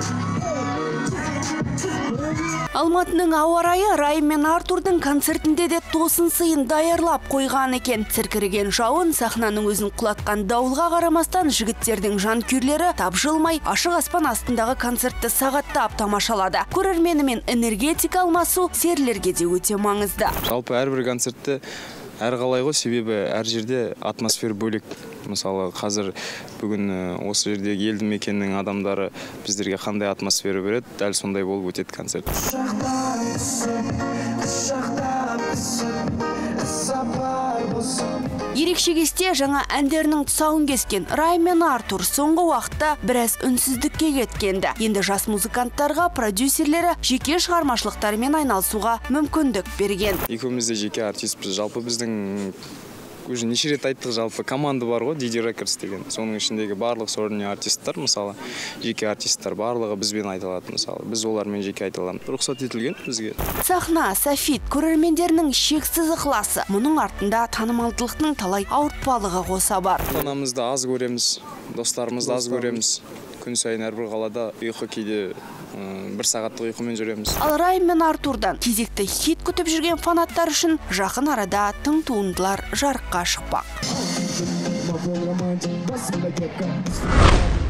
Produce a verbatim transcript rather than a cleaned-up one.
Алматының ауа райы Райым мен Артурдың концертінде де тосын сыйын даярлап қойған екен. Циркіреген жауын, сахнаның өзін құлатқан дауылға қарамастан жігіттердің жанкүйерлері тапжылмай ашық аспан астындағы концертті сағаттап тамашалады. Көрерменімен энергетика алмасу серілерге де өте маңызды. Жалпы әрбір концертте әр қалай ғой, себебі әр жерде атмосфера бөлек. Мысалы, қазір бүгін осы жердегі елді мекеннің адамдары біздерге қандай атмосфера береді, дәл сондай болып өтеді концерт. Ерекше кесте жаңа әндерінің тұсауын кескен Райым мен Артур соңғы уақытта біраз үнсіздікке кеткенді. Енді жас музыканттарға продюсерлері жеке шығармашылықтарымен айналысуға мүмкіндік берген. Екеуміз де жеке артистпіз. Жалпы біздің уже неше рет айттық, жалпы команда бар ғой, ди ди Records деген. Соның ішіндегі барлық сорный артисттар, мысалы, жеке артисттар барлығы бізбен айтылады, мысалы. Біз олармен жеке айтыламыз. Рұқсат етілген бізге. Сахна, софит, көрермендерінің шексіз ықыласы. Мұның артында танымалдылықтың талай ауыртпалығы қоса бар. Анамызды аз көреміз, достарымызды аз көреміз. Күн сайын әрбір қалада ұйқы кейде бір сағаттық ұйқымен жүреміз. Ал Райым мен Артурдан кезекті хит күтіп жүрген фанаттар үшін жақын арада тың туындылар жарыққа шықпақ.